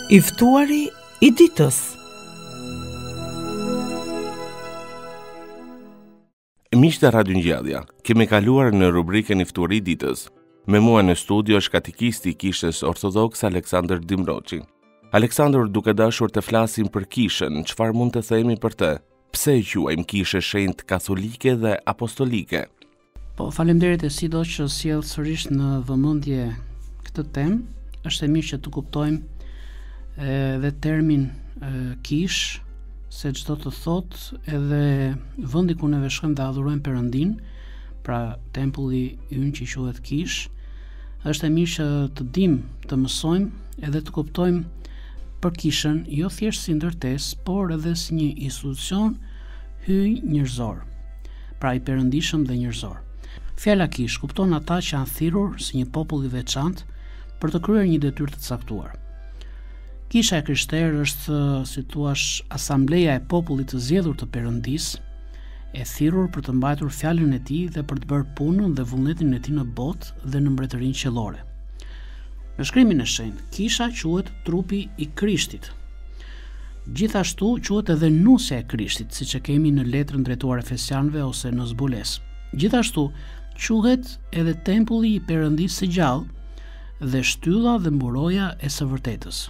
I ftuari I ditës. Miqtë e Radio Ngjallja, kemi kaluar në rubrikën I ftuari I ditës. Me mua në studio është Katekisti I Kishës Ortodokse Aleksandër Dimroçi. Aleksandër, duke dashur të flasim për Kishën, çfarë mund të themi për të? Pse e quajmë Kishë Shenjtë Katholike dhe Apostolike? Po, faleminderit e sido që sjell sërish në vëmendje këtë temë. Është e mirë që të kuptojmë edhe termin kish, se çdo të thot edhe vendi ku ne veshkojmë dhe adhurojmë Perëndin, pra tempulli ynë që quhet Kish, është e mirë që të dimë, të mësojmë edhe të kuptojmë për Kishën, jo thjesht si ndërtesë, por edhe si një institucion hyj njerëzor, pra I perëndishëm dhe njerëzor. Fjala Kish kupton ata që janë thirrur si një popull I veçantë për të kryer një detyrë të caktuar. Kisha e krishterë është, si thua, asambleja e popullit të zgjedhur të Perëndisë, e thirrur për të mbajtur fjalën e tij dhe për të bërë punën dhe vullnetin e tij në botë dhe në mbretërinë qiellore. Në shkrimin e shenjtë, Kisha quhet trupi I Krishtit. Gjithashtu quhet edhe nusja e Krishtit, siç e kemi në letrën drejtuar Efesianëve ose në zbules. Gjithashtu quhet edhe tempulli I Perëndisë së gjallë dhe shtylla dhe mburoja e së vërtetës.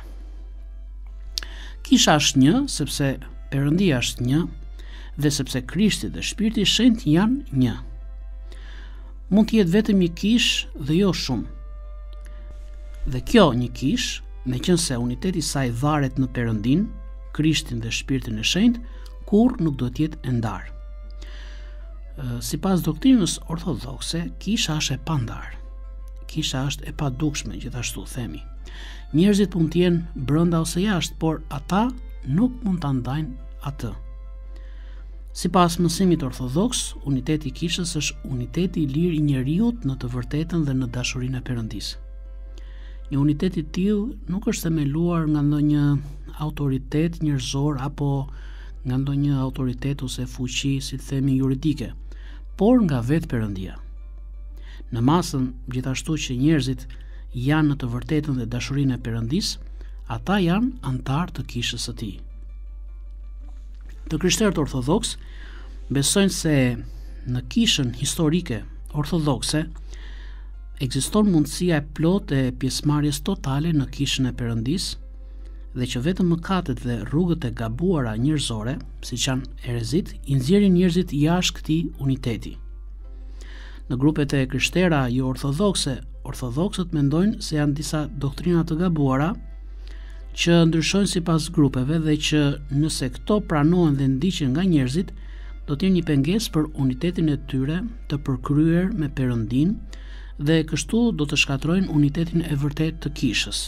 Kisha është një, sepse Perëndia është një, dhe sepse Krishti dhe Shpirti I Shenjtë janë një. Mund të jetë vetëm një kish dhe jo shumë. Dhe kjo një kish, meqense uniteti I saj varet në Perëndin, Krishtin dhe Shpirtin e Shenjtë, kurrë nuk do të jetë e ndarë. Sipas doktrinës ortodokse, kisha është e pandarë. Kisha është e padukshme, gjithashtu themi. Njerëzit mund të jenë brenda ose jashtë, por ata nuk mund ta ndajnë atë. Sipas mësimit ortodoks, uniteti I kishës është uniteti I lirë I njeriut në të vërtetën dhe në dashurinë e Perëndisë. Një unitet I tillë nuk është themeluar nga ndonjë autoritet njerëzor apo nga ndonjë autoritet ose fuqi, si themi, juridike, por nga vetë Perëndia. Në masën, gjithashtu që njerëzit janë në të vërtetën dhe dashurinë e Perëndisë, ata janë antar të kishës së tij. Të krishterët ortodoks besojnë se në kishën historike ortodokse ekziston mundësia e plotë e pjesëmarrjes totale në kishën e Perëndisë dhe që vetëm mëkatet dhe rrugët e gabuara njerëzore, siç janë erezit, I nxjerrin njerëzit jashtë këtij uniteti. Në grupet e krishtera jo ortodokse, ortodoksët mendojnë se janë disa doktrina të gabuara që ndryshojnë sipas grupeve dhe që nëse këto pranohen dhe ndiqen nga njerëzit, do të jenë një pengesë për unitetin e tyre të përkryer me Perëndin dhe kështu do të shkatrojnë unitetin e vërtet të kishës.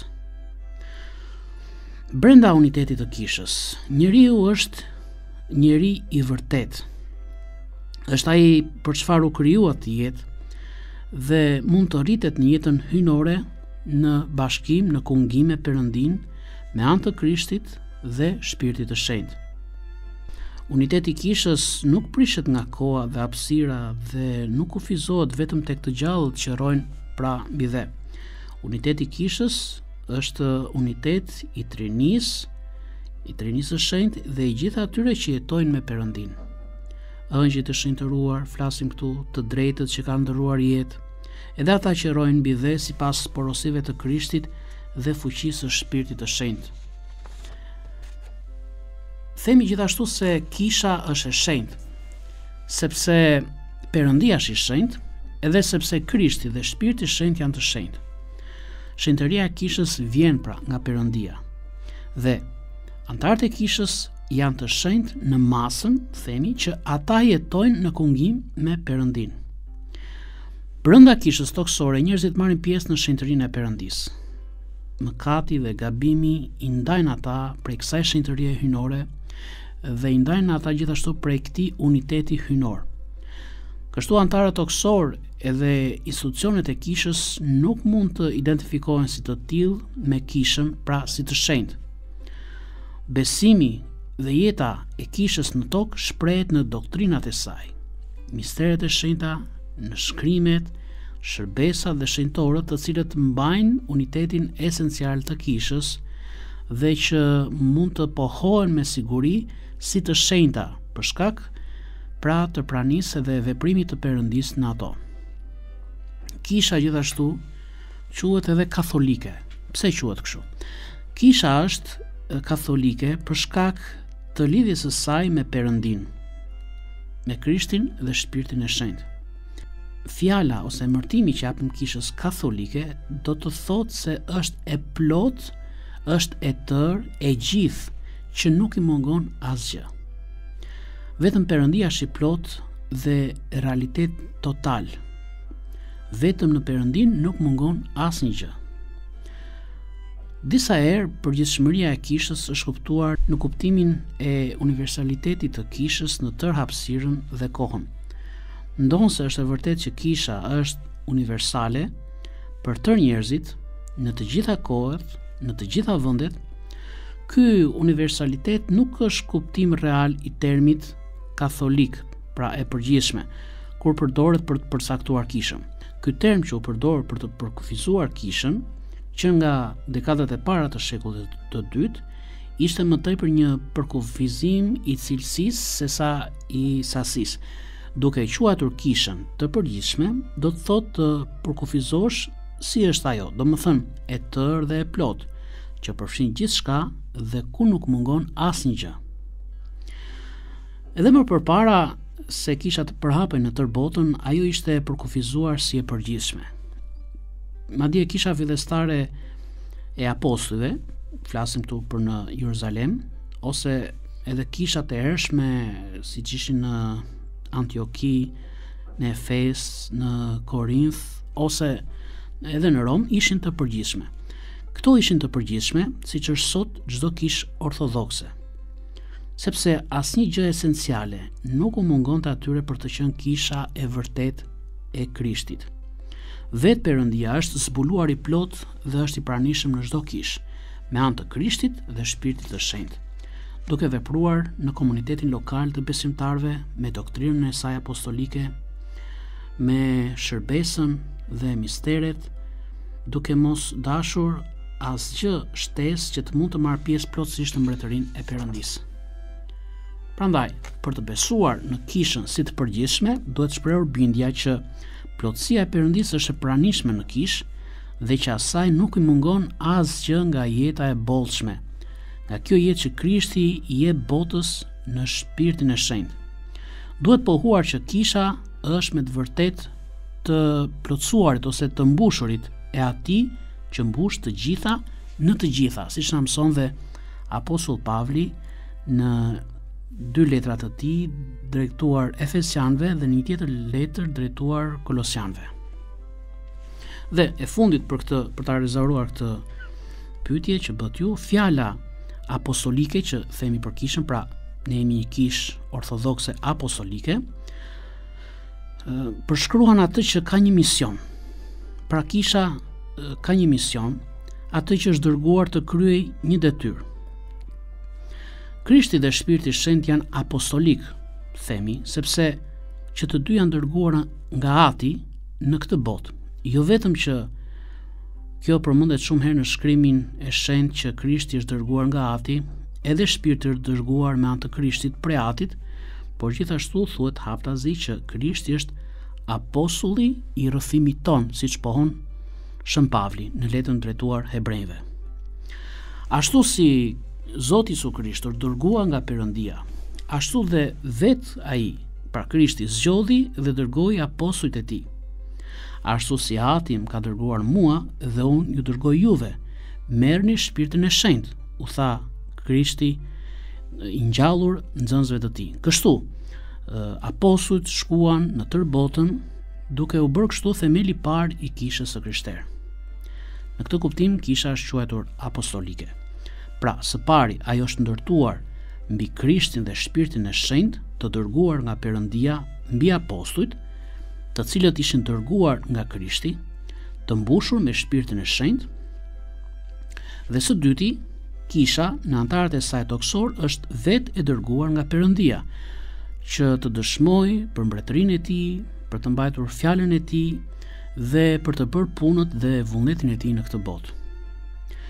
Brenda unitetit të kishës, njeriu është njeri I vërtet. Është ai për çfarë u krijuar të jetë dhe mund të rritet në jetën hyjnore në bashkim, në kungim me Perëndin, me anë të Krishtit dhe Shpirtit të Shenjtë. Uniteti I kishës nuk prishet nga koha dhe hapësira dhe nuk kufizohet vetëm tek të gjallët që rrojnë pra mbi dhe. Uniteti I kishës është unitet I Trinisë së Shenjtë dhe I gjithë atyre që jetojnë me Perëndin. Ëngjëjt e shenjtëruar, flasim këtu, të drejtët që kanë ndërruar jetë, edhe ata që rrojnë mbi dhe sipas porosive të Krishtit dhe fuqisë së Shpirtit të Shenjtë. Themi gjithashtu se kisha është e shenjtë, sepse Perëndia është I shenjtë, edhe sepse Krishti dhe Shpirti I Shenjtë janë të shenjtë. Shenjtëria e kishës vjen pra nga Perëndia. Dhe antarët e kishës janë të shenjtë në masën, themi, që ata jetojnë në kungim me Perëndin. Brenda kishës toksore, njerëzit marrin pjesë në shenjtërinë e Perëndisë. Mëkati dhe gabimi I ndajnë ata prej kësaj shenjtërie hyjnore dhe I ndajnë ata gjithashtu prej këtij uniteti hyjnor. Kështu antarët toksor edhe institucionet e kishës nuk mund të identifikohen si të tillë me kishën, pra si të shenjtë. Besimi dhe jeta e kishës në tokë shprehet në doktrinat e saj, misteret e shenjta, në shkrimet, shërbesat dhe shenjtorët të cilët mbajnë unitetin esencial të kishës dhe që mund të pohohen me siguri si të shenjta për shkak pra të pranisë dhe veprimit të Perëndisë në ato. Kisha gjithashtu quhet edhe katholike. Pse quhet kështu? Kisha është katholike për shkak të lidhjes së saj me Perëndin, me Krishtin dhe Shpirtin e Shenjtë. Fjala ose emërtimi që japim kishës katholike do të thotë se është e plot, është e tërë, e gjithë, që nuk i mungon asgjë. Vetëm Perëndia është i plot dhe realitet total. Vetëm në Perëndin nuk mungon asnjë gjë. Disa herë përgjithshmëria e kishës është kuptuar në kuptimin e universalitetit të kishës në tërë hapësirën dhe kohën. Ndonse është e vërtetë që kisha është universale për tërë njerëzit në të gjitha kohët, në të gjitha vendet, ky universalitet nuk është kuptim real i termit katholik, pra e përgjithshme, kur përdoret për të përcaktuar kishën. Ky term që u përdor për të përkufizuar kishën, që nga dekadat e para të shekullit të dytë, ishte më tepër një përkufizim i cilësisë sesa i sasisë. Duke e quajtur kishën të përgjithshme, do të thotë të përkufizosh si është ajo, domethënë e tërë dhe e plot, që përfshin gjithçka dhe ku nuk mungon asnjë gjë. Edhe më përpara se kisha të përhapej në tërë botën, ajo ishte e përkufizuar si e përgjithshme. Madje kisha fillestare e apostujve, flasim këtu për në Jeruzalem, ose edhe kishat e hershme siç ishin në Antioki, në Efes, në Korinth, ose edhe në Rom, ishin të përgjithshme. Këto ishin të përgjithshme, siç është sot çdo kishë ortodokse. Sepse asnjë gjë esenciale nuk u mungonte atyre për të qenë kisha e vërtet e Krishtit. Vetë Perëndia është zbuluar i plot dhe është i pranishëm në çdo kishë, me anë të Krishtit dhe Shpirtit të Shenjtë, duke vepruar në komunitetin lokal të besimtarëve me doktrinën e saj apostolike, me shërbesën dhe misteret, duke mos dashur asgjë shtesë që të mund të marrë pjesë plotësisht në mbretërinë e Perëndisë. Prandaj, për të besuar në kishën si të përgjithshme, duhet shprehur bindja që plotësia e Perëndisë është e pranishme në kishë dhe që asaj nuk i mungon asgjë nga jeta e bollshme, nga kjo jetë që Krishti i jep botës në Shpirtin e Shenjtë. Duhet pohuar që kisha është me të vërtetë të plotësuarit ose të mbushurit e atij që mbush të gjitha në të gjitha, siç na mëson dhe Apostull Pavli në 2 letrat të tij drejtuar Efesianëve dhe një tjetër letër drejtuar Kolosianëve. Dhe e fundit për ta rezervuar këtë pyetje që bët ju, fjala apostolike që themi për kishën, pra ne jemi një kishë ortodokse apostolike, përshkruan atë që ka një mision. Pra kisha ka një mision, atë që është dërguar të kryej një detyrë. Krishti dhe Shpirti i Shenjtë janë apostolik, themi, sepse që të dy janë dërguar nga Ati në këtë botë. Jo vetëm që kjo përmendet shumë herë në shkrimin e shenjtë që Krishti është dërguar nga Ati, edhe Shpirti është dërguar me anë të Krishtit prej Atit, por gjithashtu thuhet haptazi që Krishti është apostulli i rrëfimit ton, siç pohon Shën Pavli në letrën drejtuar Hebrejve. Ashtu si Zoti Isu Krisht është dërguar nga Perëndia, ashtu dhe vetë ai, pra Krishti, zgjodhi dhe dërgoi apostujt e tij. Ashtu si Ati më ka dërguar mua dhe unë ju dërgoj juve, merrni Shpirtin e Shenjtë, u tha Krishti i ngjallur nxënësve të tij. Kështu, apostujt shkuan në tërë botën duke u bërë kështu themeli i parë i kishës së krishterë. Në këtë kuptim, kisha është quajtur apostolike. Pra, së pari, ajo është ndërtuar mbi Krishtin dhe Shpirtin e Shenjtë, të dërguar nga Perëndia mbi apostujt, të cilët ishin dërguar nga Krishti, të mbushur me Shpirtin e Shenjtë, dhe së dyti, kisha në antarët e saj toksor është vetë e dërguar nga Perëndia, që të dëshmojë për mbretërinë e tij, për të mbajtur fjalën e tij dhe për të bërë punët dhe vullnetin e tij në këtë botë.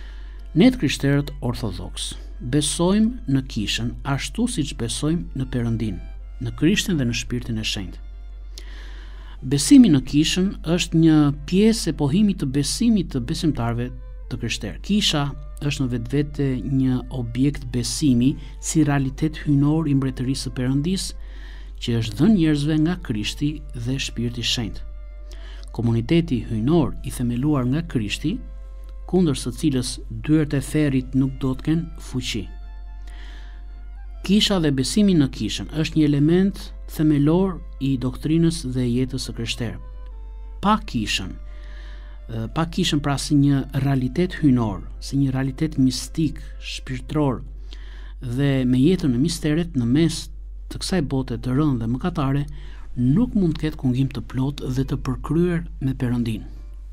Ne të krishterët ortodoks besojmë në Kishën ashtu siç besojmë në Perëndin, në Krishtin dhe në Shpirtin e Shenjtë. Besimi në Kishën është një pjesë e pohimit të besimit të besimtarëve të krishterë. Kisha është në vetvete një objekt besimi si realitet hyjnor i mbretërisë së Perëndisë që është dhënë njerëzve nga Krishti dhe Shpirti i Shenjtë. Komuniteti hyjnor i themeluar nga Krishti, kundër së cilës dyert e ferrit nuk do të kenë fuqi. Kisha dhe besimi në Kishën është një element themelor i doktrinës dhe jetës së krishterë. Pa Kishën pra si një realitet hyjnor, si një realitet mistik, shpirtëror dhe me jetën e misteret në mes të kësaj bote të rëndë dhe mëkatare, nuk mund të ketë kungim të plot dhe të përkryer me Perëndin.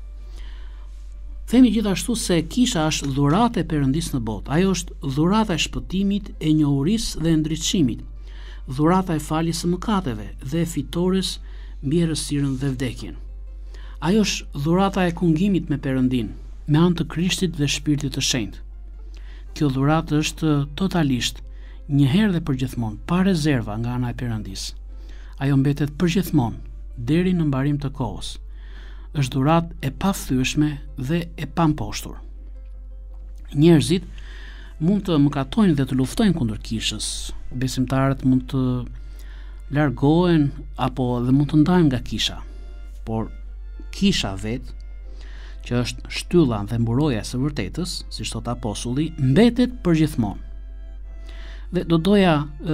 Themi gjithashtu se Kisha është dhurata e Perëndisë në botë. Ajo është dhurata e shpëtimit, e njohurisë dhe ndriçimit, dhurata e faljes së mëkateve dhe e fitores mbi errësirën dhe vdekjen. Ajo është dhurata e kungimit me Perëndin, me anë të Krishtit dhe Shpirtit të Shenjtë. Kjo dhuratë është totalisht, një herë dhe përgjithmonë, pa rezerva nga ana e Perëndisë. Ajo mbetet përgjithmonë deri në mbarim të kohës. Është dhuratë e pathyeshme dhe e pamposhtur. Njerëzit mund të mëkatojnë dhe të luftojnë kundër Kishës. Besimtarët mund të largohen apo dhe mund të ndahen nga Kisha. Por Kisha vetë, që është shtylla dhe mburoja e së vërtetës, siç thot apostulli, mbetet përgjithmonë. Dhe do doja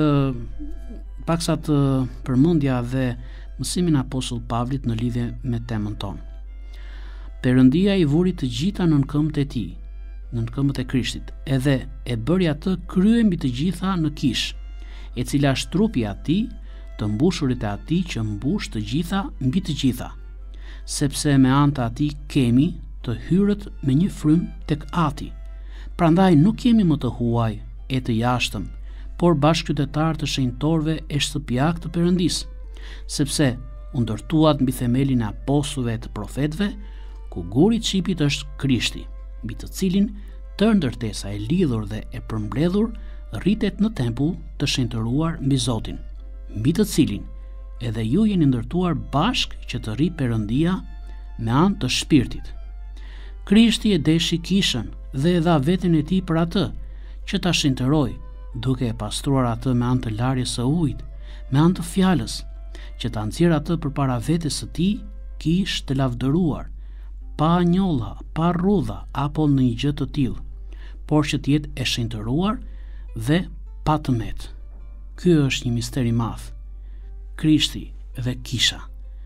paksa të përmendja dhe mësimin e apostull Pavlit në lidhje me temën tonë. Perëndia i vuri të gjitha nën këmbët e tij, nën këmbët e Krishtit, edhe e bëri atë krye mbi të gjitha në Kishë, e cila është trupi i atij, të mbushurit e atij që mbush të gjitha mbi të gjitha, sepse me anë të atij kemi të hyrët me një frym tek Ati. Prandaj nuk jemi më të huaj e të jashtëm, por bashkëqytetar të shenjtorëve e shtëpiak të Perëndisë, sepse u ndërtuat mbi themelin e apostujve e të profetëve, ku guri i çipit është Krishti, mbi të cilin tërë ndërtesa e lidhur dhe e përmbledhur rritet në tempull të shenjtëruar mbi Zotin, mbi të cilin edhe ju jeni ndërtuar bashk që të rri Perëndia me anë të Shpirtit. Krishti e deshi Kishën dhe e dha veten e tij për atë, që ta shenjtëroi, duke e pastruar atë me anë të larjes së ujit, me anë të fjalës, që ta nxjerrë atë përpara vetes së tij, Kishë të lavdëruar, pa njolla, pa rrudha apo në një gjë të tillë, por që të jetë e shenjtëruar dhe pa tëmet. Ky është një mister i madh. Krishti dhe Kisha.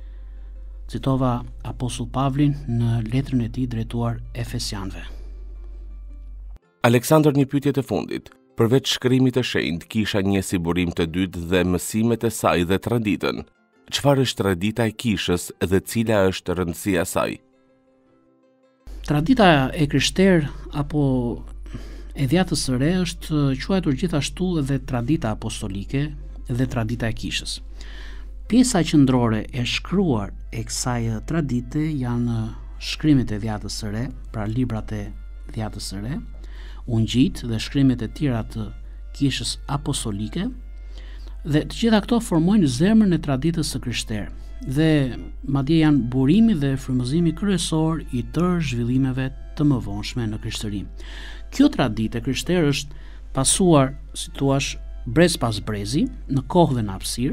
Citova apostull Pavlin në letrën e tij drejtuar Efesianëve. Aleksandër, një pyetje të fundit. Përveç shkrimit të shenjtë, Kisha një si burim të dytë dhe mësimet e saj dhe traditën. Çfarë është tradita e Kishës dhe cila është rëndësia e saj? Tradita e krishterë apo e dhjatës së re është quajtur gjithashtu edhe tradita apostolike dhe tradita e Kishës. Pjesa qendrore e shkruar e kësaj tradite janë shkrimet e dhjatës së re, pra librat e dhjatës së re, ungjit dhe shkrimet e tjera të Kishës apostolike, dhe të gjitha këto formojnë zemrën e traditës së krishterë dhe madje janë burimi dhe frymëzimi kryesor i tërë zhvillimeve të mëvonshme në krishtëri. Kjo traditë e krishterë është pasuar, si thua, brez pas brezi, në kohë dhe në hapësirë.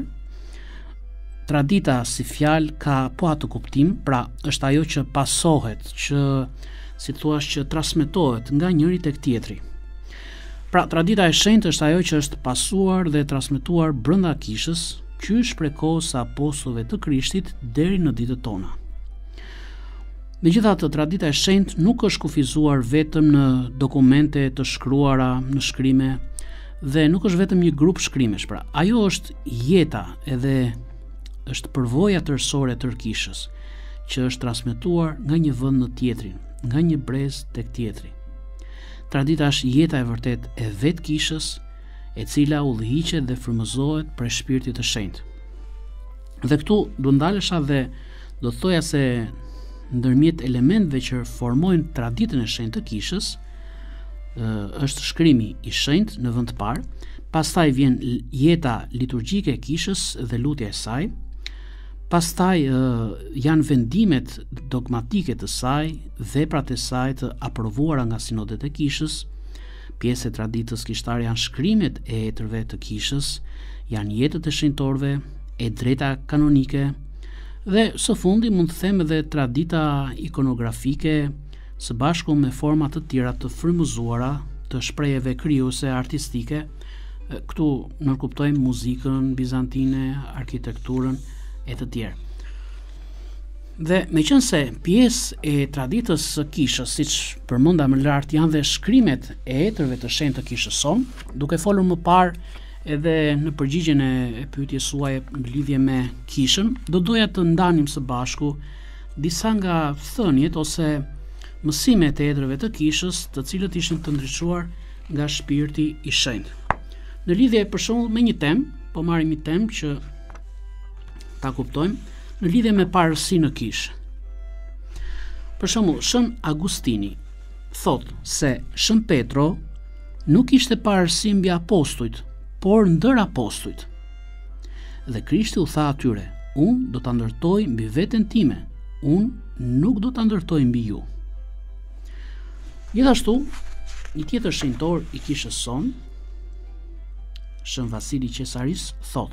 Tradita si fjalë ka po atë kuptim, pra është ajo që pasohet, që si thua që transmetohet nga njëri tek tjetri. Pra tradita e shenjtë është ajo që është pasuar dhe transmetuar brenda Kishës, qysh prej kohës së apostujve të Krishtit deri në ditët tona. Megjithatë, tradita e shenjtë nuk është kufizuar vetëm në dokumente të shkruara, në shkrime, dhe nuk është vetëm një grup shkrimesh, pra ajo është jeta edhe është përvoja tërësore të Kishës, që është transmetuar nga një vend në tjetrin, nga një brez tek tjetri. Tradita është jeta e vërtet e vet Kishës, e cila udhëhiqet dhe frymëzohet për Shpirtin të Shenjtë. Dhe këtu do ndalesha dhe do thoja se ndërmjet elementëve që formojnë traditën e shenjtë të Kishës, është shkrimi i Shenjtë në vend të parë, pastaj vjen jeta liturgjike e kishës dhe lutja e saj, pastaj janë vendimet dogmatike të saj, veprat e saj të aprovuara nga sinodet e kishës, pjesë e traditës kishtare janë shkrimet e etërve të kishës, janë jetët e shenjtorëve, e drejta kanonike, dhe së fundi mund të them edhe tradita ikonografike së bashku me forma të tjera të frymëzuara të shprehjeve krijuese artistike. Këtu nënkuptojmë muzikën bizantine, arkitekturën e të tjerë. Dhe meqense pjesë e traditës së kishës, siç përmenda më lart, janë dhe shkrimet e etërve të shenjtë të kishës son, duke folur më parë edhe në përgjigjen e pyetjes suaj në lidhje me kishën, do doja të ndanim së bashku disa nga thënjet ose mësimet e etërve të kishës, të cilët ishin të ndriçuar nga shpirti i shenjtë. Në lidhje për shembull me një temë, po marrim një temë që ta kuptojmë, në lidhje me parësi në kishë. Për shembull, Shën Agustini thot se Shën Petro nuk ishte parësi mbi apostujt, por ndër apostujt. Dhe Krishti u tha atyre: unë do ta ndërtoj mbi veten time, unë nuk do ta ndërtoj mbi ju. Gjithashtu, një tjetër shenjtor i kishës son, Shën Vasili Qesaris, thot: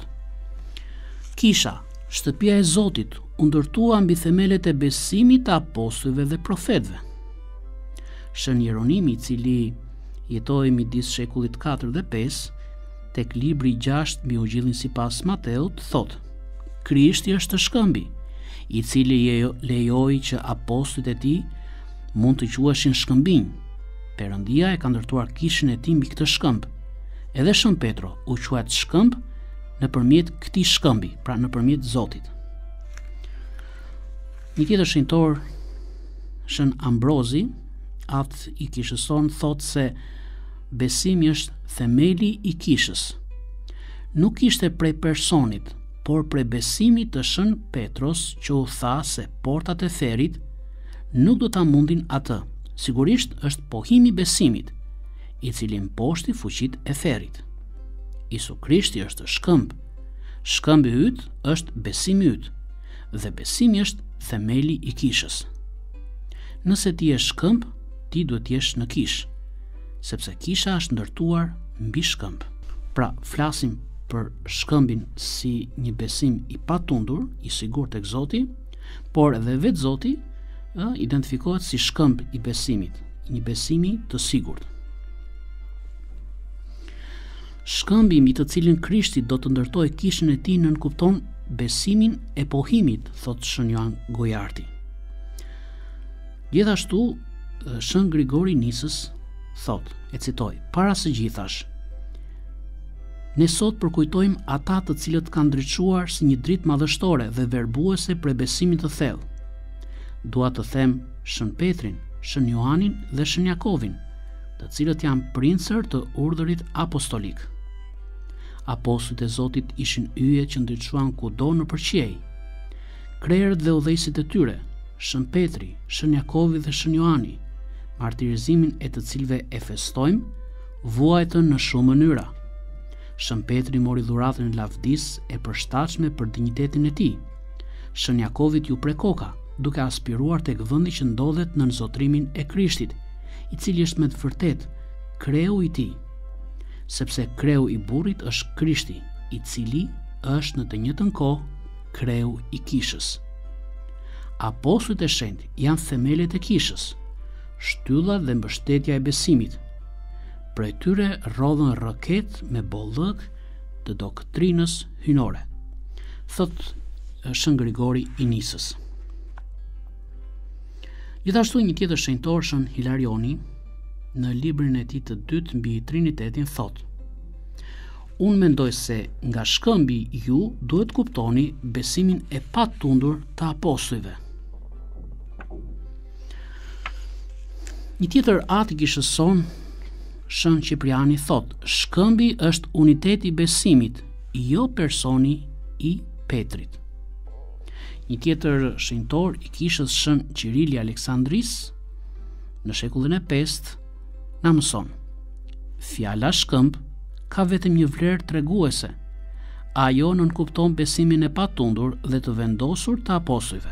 kisha, shtëpia e Zotit, u ndërtua mbi themelet e besimit të apostujve dhe profetëve. Shën Jeronimi, i cili jetoi midis shekullit 4 dhe 5, tek libri 6 mbi Ungjillin sipas Mateut, thot: Krishti është shkëmbi, i cili lejoi që apostujt e tij mund të quheshin shkëmbinj. Perëndia e ka ndërtuar kishën e tij mbi këtë shkëmb. Edhe Shën Petro u quhet shkëmb nëpërmjet këtij shkëmbi, pra nëpërmjet Zotit. Një tjetër shenjtor, Shën Ambrozi, atë i kishës son, thot se besimi është themeli i kishës. Nuk ishte prej personit, por prej besimit të Shën Petros, që u tha se portat e therit nuk do ta mundin atë. Sigurisht është pohimi besimit, i cili mposhti fuqit e therit. Isu Krishti është shkëmb. Shkëmbi yt është besimi yt, dhe besimi është themeli i kishës. Nëse ti je shkëmb, ti duhet të jesh në kishë, sepse kisha është ndërtuar mbi shkëmb. Pra, flasim për shkëmbin si një besim i patundur, i sigurt tek Zoti, por edhe vetë Zoti identifikohet si shkëmb i besimit, një besimi të sigurt. Shkëmbi mbi të cilin Krishti do të ndërtojë kishën e tij nënkupton besimin e pohimit, thot Shën Joan Gojarti. Gjithashtu, Shën Grigori Nisës thot, e citoj: para së gjithash, ne sot përkujtojmë ata të cilët kanë ndriçuar si një dritë madhështore dhe verbuese për besimin të thellë. Dua të them Shën Petrin, Shën Joanin dhe Shën Jakovin, të cilët janë princër të urdhërit apostolik. Apostujt e Zotit ishin yje që ndriçuan kudo në përqiej. Krerët dhe udhëheqësit e tyre, Shën Petri, Shën Jakovi dhe Shën Joani, martirizimin e të cilëve e festojmë, vuajtën në shumë mënyra. Shën Petri mori dhuratën e lavdis e përshtatshme për dinjitetin e tij. Shën Jakovit ju pre koka, duke aspiruar tek vendi që ndodhet në zotrimin e Krishtit, i cili është me të vërtet kreu i tij, sepse kreu i burrit është Krishti, i cili është në të njëjtën kohë kreu i kishës. Apostujt e shenjtë janë themelet e kishës, shtylla dhe mbështetja e besimit. Prej tyre rrodhen rroket me bollëk të doktrinës hynore, thot Shën Grigori i Nisës. Gjithashtu një tjetër shenjtor, Shën Hilarioni, në librin e tij të dytë mbi Trinitetin thot: unë mendoj se nga shkëmbi ju duhet kuptoni besimin e patundur të apostujve. Një tjetër atë i kishës son, Shën Cipriani thot: shkëmbi është uniteti i besimit, jo personi i Petrit. Një tjetër shenjtor i kishës, Shën Qirili Aleksandris, në shekullin e 5, na mëson: fjala shkëmb ka vetëm një vlerë treguese. Ajo nënkupton besimin e patundur dhe të vendosur të apostujve.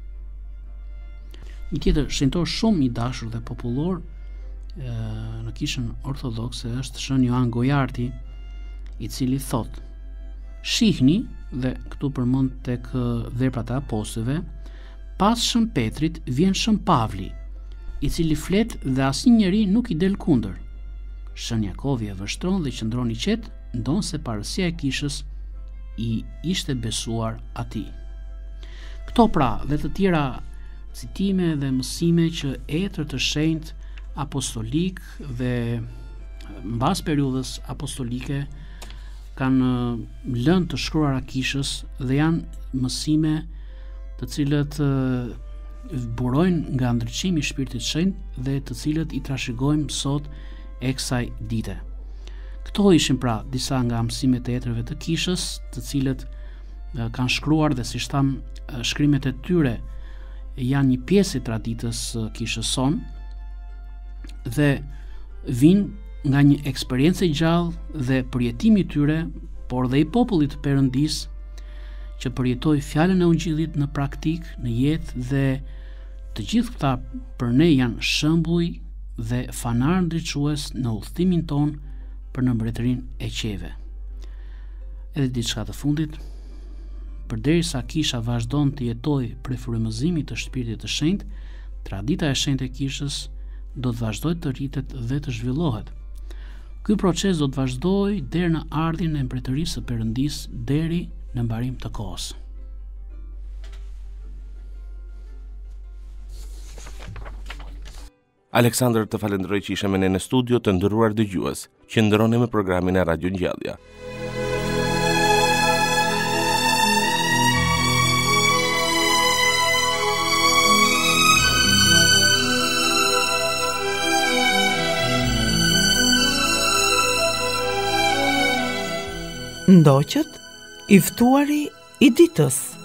Një tjetër shenjtor shumë i dashur dhe popullor në Kishën Ortodokse është Shën Joan Gojarti, i cili thot: shihni, dhe këtu përmend tek veprat e apostujve, pas Shën Petrit vjen Shën Pavli, i cili flet dhe asnjë njeri nuk i del kundër. Shën Jakovi e vështron dhe qëndron i qetë, ndonse parësia e kishës i ishte besuar atij. Këto pra dhe të tjera citime dhe mësime që etër të shenjtë apostolik dhe mbas periudhës apostolike kanë lënë të shkruara kishës dhe janë mësime të cilët burojnë nga ndriçimi i Shpirtit të Shenjtë dhe të cilët i trashëgojmë sot e kësaj dite. Këto ishin pra disa nga mësimet e etërve të kishës, të cilët kanë shkruar dhe si tham shkrimet e tyre janë një pjesë e traditës kishës son dhe vinë nga një eksperiencë e gjallë dhe përjetimi i tyre, por dhe i popullit të Perëndisë që përjetoi fjalën e Ungjillit në praktik, në jetë, dhe të gjithë këta për ne janë shembuj dhe fanar ndriçues në udhëtimin ton për në mbretërinë e qeve. Edhe diçka të fundit, përderisa kisha vazhdon të jetojë prej frymëzimit të Shpirtit të Shenjtë, tradita e shenjtë e kishës do të vazhdojë të rritet dhe të zhvillohet. Ky proces do të vazhdojë deri në ardhin e mbretërisë së Perëndisë, deri në mbarim të kohës. Aleksandër, të falenderoj që ishe me ne në studio. Të nderuar dëgjues, qëndroni me programin e Radio Ngjallja. Ndoqët i ftuari i ditës.